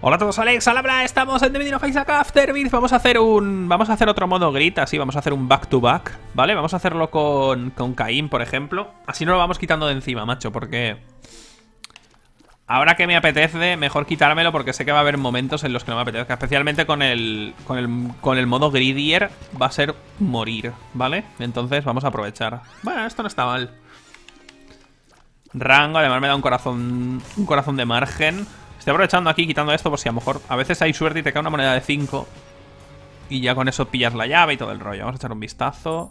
Hola a todos, Alex, al habla, estamos en The Binding of Isaac Afterbirth. Vamos a hacer otro modo grid, así, vamos a hacer un back to back, ¿vale? Vamos a hacerlo con Caín, por ejemplo. Así no lo vamos quitando de encima, macho, porque ahora que me apetece, mejor quitármelo, porque sé que va a haber momentos en los que no me apetezca. Especialmente con el modo gridier va a ser morir, ¿vale? Entonces vamos a aprovechar. Bueno, esto no está mal. Rango, además me da un corazón de margen. Estoy aprovechando aquí, quitando esto, por si a lo mejor a veces hay suerte y te cae una moneda de 5 y ya con eso pillas la llave y todo el rollo. Vamos a echar un vistazo.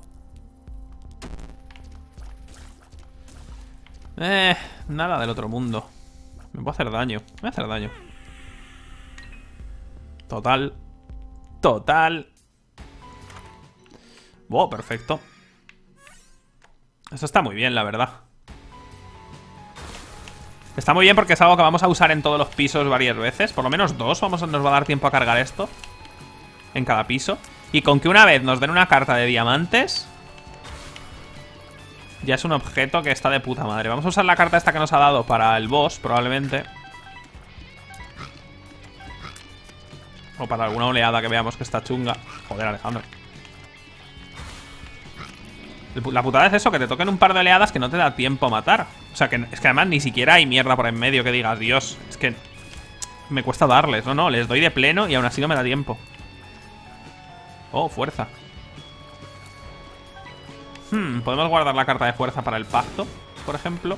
Nada del otro mundo. Me puedo hacer daño. Me voy a hacer daño. Total. Wow, perfecto. Esto está muy bien, la verdad. Está muy bien porque es algo que vamos a usar en todos los pisos varias veces. Por lo menos dos nos va a dar tiempo a cargar esto en cada piso. Y con que una vez nos den una carta de diamantes, ya es un objeto que está de puta madre. Vamos a usar la carta esta que nos ha dado para el boss, probablemente. O para alguna oleada que veamos que está chunga. Joder, Alejandro. La putada es eso, que te toquen un par de oleadas que no te da tiempo a matar. O sea, que es que además ni siquiera hay mierda por en medio que digas, Dios, es que me cuesta darles. No, les doy de pleno y aún así no me da tiempo. Oh, fuerza. Podemos guardar la carta de fuerza para el pacto, por ejemplo.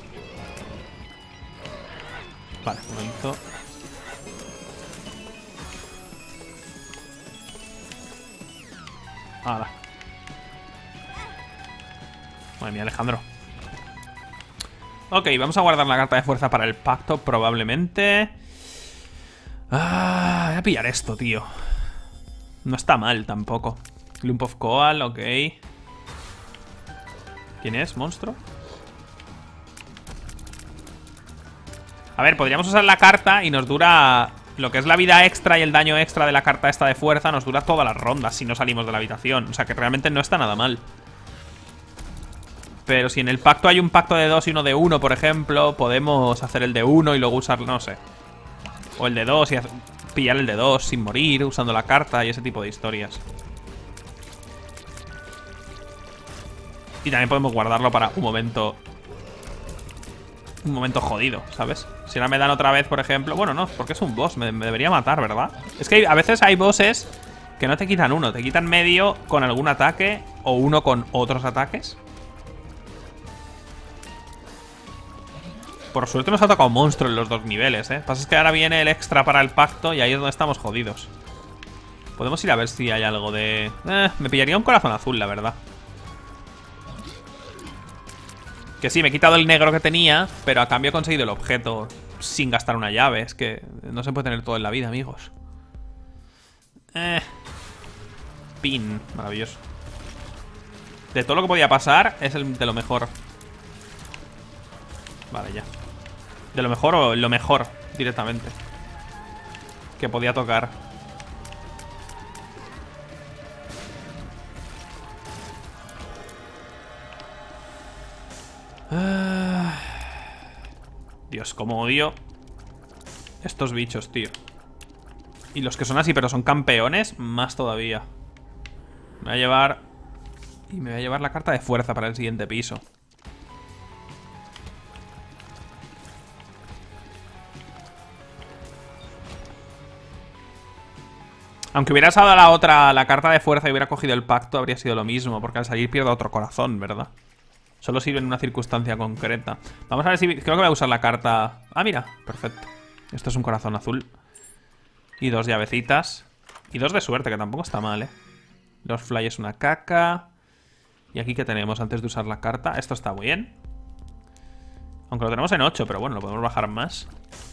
Vale, un momento. Ahora. Madre mía, Alejandro. Ok, vamos a guardar la carta de fuerza para el pacto, probablemente. Voy a pillar esto, tío. No está mal tampoco. Lump of Coal, ok. ¿Quién es? ¿Monstruo? A ver, podríamos usar la carta y nos dura... Lo que es la vida extra y el daño extra de la carta esta de fuerza nos dura todas las rondas si no salimos de la habitación. O sea que realmente no está nada mal. Pero si en el pacto hay un pacto de 2 y uno de 1, por ejemplo, podemos hacer el de 1 y luego usar, no sé. O el de 2 y pillar el de 2 sin morir, usando la carta y ese tipo de historias. Y también podemos guardarlo para un momento jodido, ¿sabes? Si ahora me dan otra vez, por ejemplo... Bueno, no, porque es un boss, me debería matar, ¿verdad? Es que a veces hay bosses que no te quitan uno, te quitan medio con algún ataque o uno con otros ataques. Por suerte nos ha tocado un monstruo en los dos niveles, ¿eh? Lo que pasa es que ahora viene el extra para el pacto y ahí es donde estamos jodidos. Podemos ir a ver si hay algo de... me pillaría un corazón azul, la verdad. Que sí, me he quitado el negro que tenía, pero a cambio he conseguido el objeto sin gastar una llave. Es que no se puede tener todo en la vida, amigos. Pin, maravilloso. De todo lo que podía pasar, es el de lo mejor. Vale, ya. De lo mejor o lo mejor, directamente, que podía tocar. Dios, cómo odio estos bichos, tío. Y los que son así, pero son campeones, más todavía. Me voy a llevar... Y me voy a llevar la carta de fuerza para el siguiente piso. Aunque hubiera usado la carta de fuerza y hubiera cogido el pacto, habría sido lo mismo, porque al salir pierdo otro corazón, ¿verdad? Solo sirve en una circunstancia concreta. Vamos a ver si... Creo que voy a usar la carta... Ah, mira, perfecto. Esto es un corazón azul. Y 2 llavecitas. Y 2 de suerte, que tampoco está mal, ¿eh? Los fly es una caca. Y aquí, ¿qué tenemos antes de usar la carta? Esto está bien. Aunque lo tenemos en 8, pero bueno, lo podemos bajar más.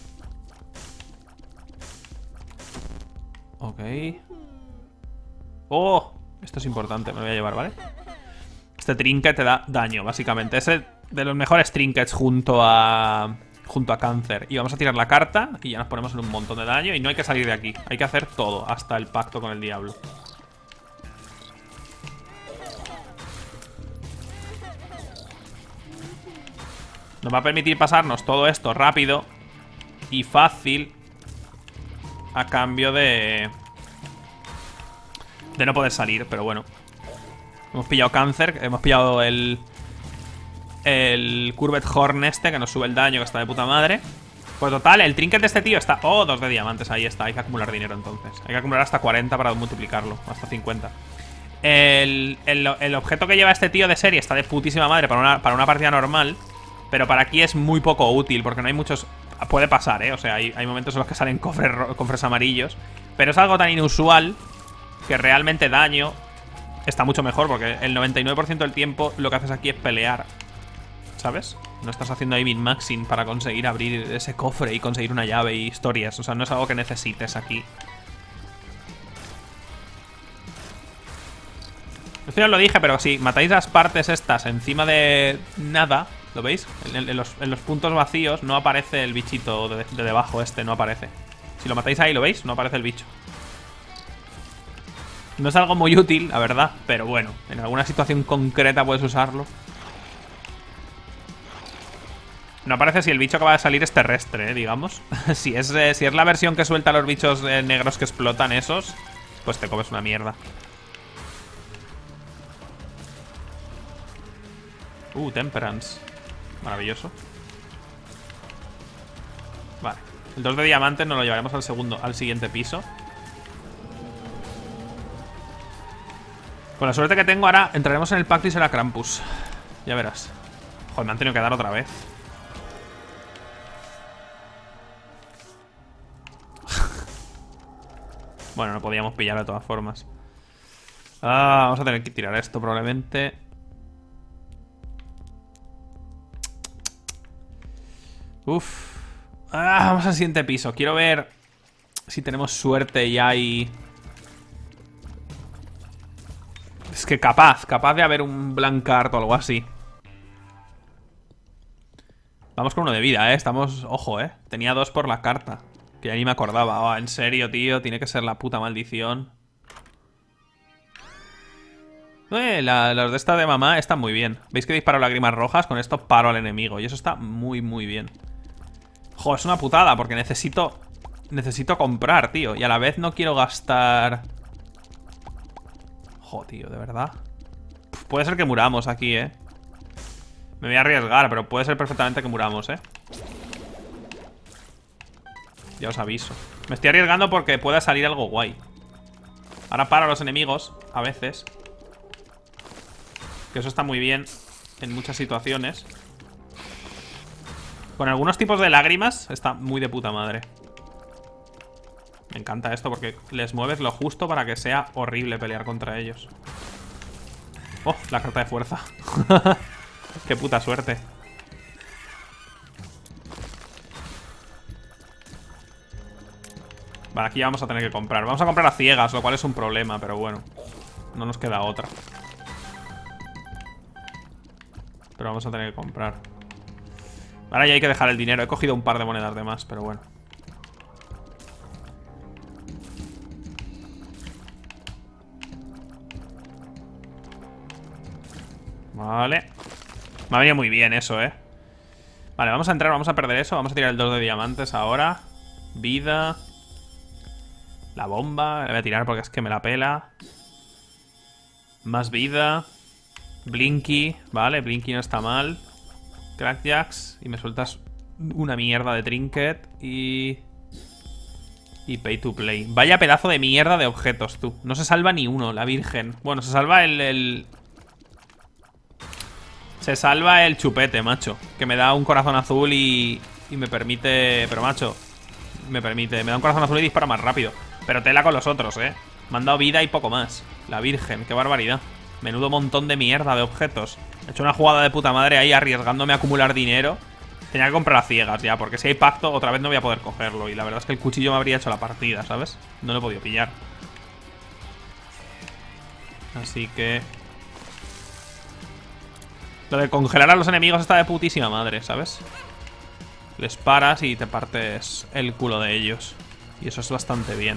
Ok. ¡Oh! Esto es importante, me lo voy a llevar, ¿vale? Este trinket te da daño, básicamente. Es de los mejores trinkets junto a cáncer. Y vamos a tirar la carta y ya nos ponemos en un montón de daño. Y no hay que salir de aquí, hay que hacer todo, hasta el pacto con el diablo. Nos va a permitir pasarnos todo esto rápido y fácil. a cambio de no poder salir, pero bueno. Hemos pillado cáncer, hemos pillado el Curved Horn este, que nos sube el daño, que está de puta madre. Pues total, el trinket de este tío está... Oh, 2 de diamantes, ahí está. Hay que acumular dinero entonces. Hay que acumular hasta 40 para multiplicarlo, hasta 50. El objeto que lleva este tío de serie está de putísima madre para una partida normal, pero para aquí es muy poco útil, porque no hay muchos... Puede pasar, ¿eh? O sea, hay momentos en los que salen cofres amarillos, pero es algo tan inusual que realmente daño está mucho mejor, porque el 99% del tiempo lo que haces aquí es pelear, ¿sabes? No estás haciendo ahí min-maxing para conseguir abrir ese cofre y conseguir una llave y historias. O sea, no es algo que necesites aquí. Esto ya os lo dije, pero si matáis las partes estas encima de nada, ¿lo veis? En los puntos vacíos no aparece el bichito de debajo este, no aparece. Si lo matáis ahí, ¿lo veis? No aparece el bicho. No es algo muy útil, la verdad, pero bueno, en alguna situación concreta puedes usarlo. No aparece si el bicho que va a salir es terrestre, digamos. si es la versión que suelta los bichos negros que explotan esos, pues te comes una mierda. Temperance. Maravilloso. Vale. El 2 de diamantes nos lo llevaremos al siguiente piso. Con la suerte que tengo ahora entraremos en el pacto y será Krampus. Ya verás. Joder, me han tenido que dar otra vez. Bueno, no podíamos pillar de todas formas. Vamos a tener que tirar esto probablemente. Vamos al siguiente piso. Quiero ver si tenemos suerte y hay... Es que capaz de haber un Blancard o algo así. Vamos con uno de vida, Estamos... Ojo, Tenía 2 por la carta, que ya ni me acordaba. En serio, tío. Tiene que ser la puta maldición. Los de esta de mamá están muy bien. ¿Veis que disparo lágrimas rojas? Con esto paro al enemigo. Y eso está muy, muy bien. Joder, es una putada, porque necesito comprar, tío. Y a la vez no quiero gastar... Joder, tío, de verdad. Puede ser que muramos aquí, Me voy a arriesgar, pero puede ser perfectamente que muramos, Ya os aviso. Me estoy arriesgando porque pueda salir algo guay. Ahora paro a los enemigos, a veces. Que eso está muy bien en muchas situaciones. Con algunos tipos de lágrimas está muy de puta madre. Me encanta esto porque les mueves lo justo para que sea horrible pelear contra ellos. Oh, la carta de fuerza. Qué puta suerte. Vale, aquí ya vamos a tener que comprar. Vamos a comprar a ciegas, lo cual es un problema, pero bueno. No nos queda otra. Pero vamos a tener que comprar. Ahora ya hay que dejar el dinero. He cogido un par de monedas de más, pero bueno. Vale. Me ha venido muy bien eso, Vale, vamos a entrar, vamos a perder eso. Vamos a tirar el 2 de diamantes ahora. Vida. La bomba. La voy a tirar porque es que me la pela. Más vida. Blinky. Vale, Blinky no está mal. Crackjacks. Y me sueltas una mierda de trinket. Y pay to play. Vaya pedazo de mierda de objetos, tú. No se salva ni uno, la virgen. Bueno, se salva Se salva el chupete, macho. Que me da un corazón azul y me permite... Pero, macho, me da un corazón azul y dispara más rápido. Pero tela con los otros, Me han dado vida y poco más. La virgen, qué barbaridad. Menudo montón de mierda de objetos. He hecho una jugada de puta madre ahí arriesgándome a acumular dinero. Tenía que comprar a ciegas ya, porque si hay pacto otra vez no voy a poder cogerlo. Y la verdad es que el cuchillo me habría hecho la partida, ¿sabes? No lo he podido pillar. Así que... Lo de congelar a los enemigos está de putísima madre, ¿sabes? Les paras y te partes el culo de ellos. Y eso es bastante bien.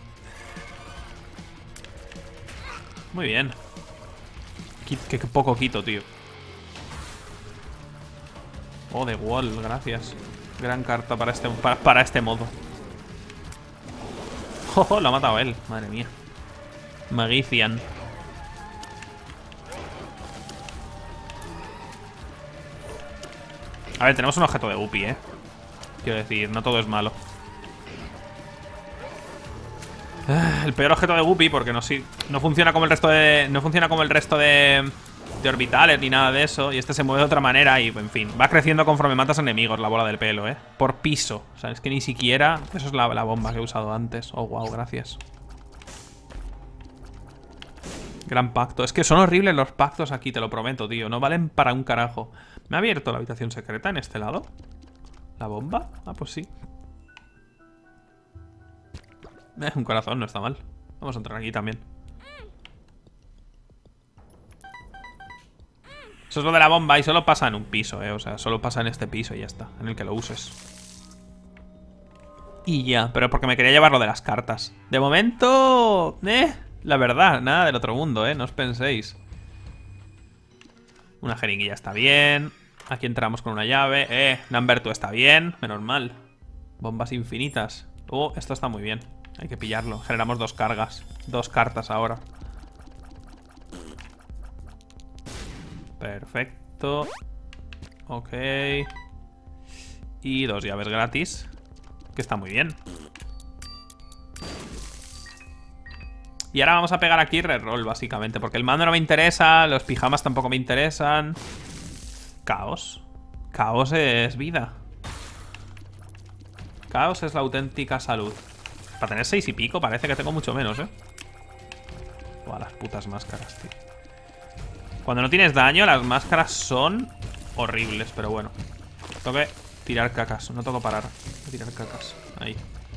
Muy bien. Qué poco quito, tío. Oh, The Wall, gracias. Gran carta para este modo. Oh, lo ha matado él. Madre mía. Magician. A ver, tenemos un objeto de Guppy, ¿eh? Quiero decir, no todo es malo. El peor objeto de Guppy, porque no funciona como el resto de. No funciona como el resto de orbitales ni nada de eso. Y este se mueve de otra manera y, en fin, va creciendo conforme matas enemigos la bola del pelo, ¿eh? Por piso. O sea, es que ni siquiera. Eso es la bomba que he usado antes. Oh, wow, gracias. Gran pacto. Es que son horribles los pactos aquí, te lo prometo, tío. No valen para un carajo. ¿Me ha abierto la habitación secreta en este lado? ¿La bomba? Ah, pues sí. Un corazón, no está mal. Vamos a entrar aquí también. Eso es lo de la bomba y solo pasa en un piso, o sea, solo pasa en este piso y ya está, en el que lo uses. Y ya, pero porque me quería llevar lo de las cartas. De momento, la verdad, nada del otro mundo, no os penséis. Una jeringuilla está bien. Aquí entramos con una llave. Number 2 está bien, menos mal. Bombas infinitas. Oh, esto está muy bien. Hay que pillarlo. Generamos 2 cargas. 2 cartas ahora. Perfecto. Ok. Y 2 llaves gratis. Que está muy bien. Y ahora vamos a pegar aquí reroll, básicamente. Porque el mando no me interesa. Los pijamas tampoco me interesan. Caos. Caos es vida. Caos es la auténtica salud. Para tener 6 y pico parece que tengo mucho menos, Buah, las putas máscaras, tío. Cuando no tienes daño, las máscaras son horribles, pero bueno. Tengo que tirar cacas, no tengo que parar de tirar cacas. Ahí.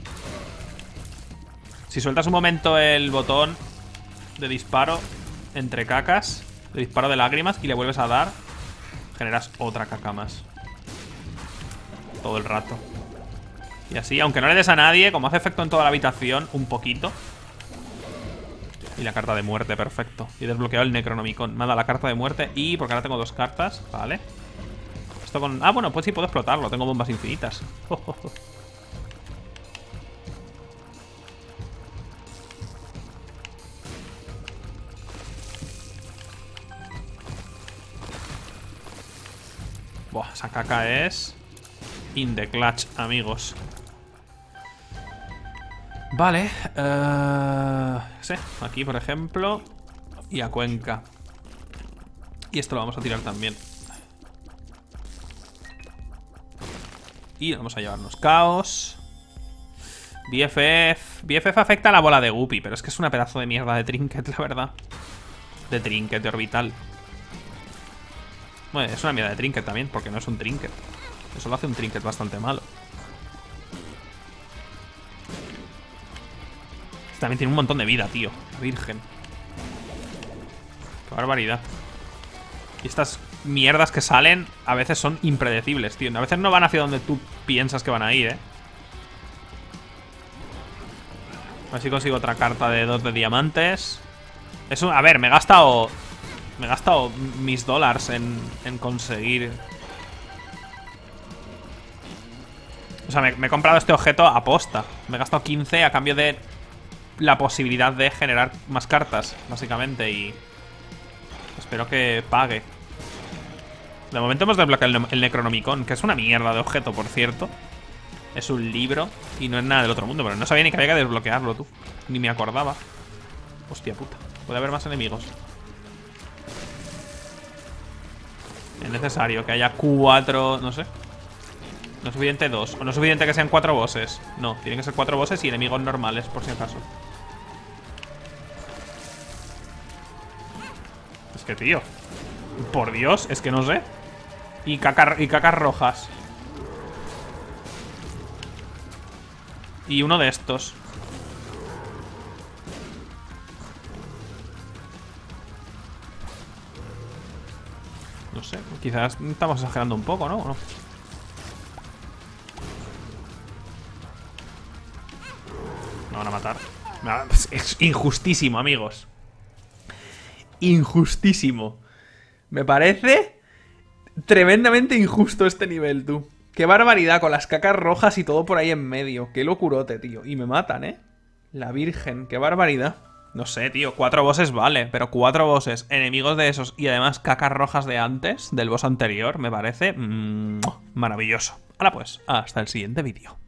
Si sueltas un momento el botón de disparo entre cacas, de disparo de lágrimas, y le vuelves a dar, generas otra caca más. Todo el rato. Y así, aunque no le des a nadie, como hace efecto en toda la habitación, un poquito. Y la carta de muerte, perfecto. Y he desbloqueado el Necronomicon. Me ha dado la carta de muerte y, porque ahora tengo 2 cartas, vale. Esto con... Ah, bueno, pues sí puedo explotarlo. Tengo bombas infinitas. Buah, esa caca es... in the clutch, amigos. Vale, sí, aquí por ejemplo. Y a Cuenca. Y esto lo vamos a tirar también. Y vamos a llevarnos caos. BFF. BFF afecta a la bola de Guppy, pero es que es una pedazo de mierda de trinket, la verdad. De trinket, de orbital. Bueno, es una mierda de trinket también, porque no es un trinket. Eso lo hace un trinket bastante malo. También tiene un montón de vida, tío. Virgen. Qué barbaridad. Y estas mierdas que salen a veces son impredecibles, tío. A veces no van hacia donde tú piensas que van a ir, A ver si consigo otra carta de 2 de diamantes. A ver, me he gastado mis dólares en conseguir. O sea, me he comprado este objeto a posta. Me he gastado 15 a cambio de la posibilidad de generar más cartas, básicamente, y espero que pague. De momento hemos desbloqueado el Necronomicon, que es una mierda de objeto, por cierto. Es un libro y no es nada del otro mundo, pero no sabía ni que había que desbloquearlo, tú. Ni me acordaba. Hostia puta, puede haber más enemigos. Es necesario que haya 4, no sé. No es suficiente 2. O no es suficiente que sean 4 bosses. No, tienen que ser 4 bosses y enemigos normales, por si acaso. Es que, tío, por Dios, es que no sé. Y cacas rojas. Y uno de estos. No sé, quizás estamos exagerando un poco, ¿no? ¿O no? Me van a matar. Es injustísimo, amigos. Injustísimo. Me parece tremendamente injusto este nivel, tú. Qué barbaridad, con las cacas rojas y todo por ahí en medio. Qué locurote, tío. Y me matan, La Virgen, qué barbaridad. No sé, tío, 4 bosses vale, pero 4 bosses, enemigos de esos y además cacas rojas de antes, del boss anterior, me parece maravilloso. Ahora pues, hasta el siguiente vídeo.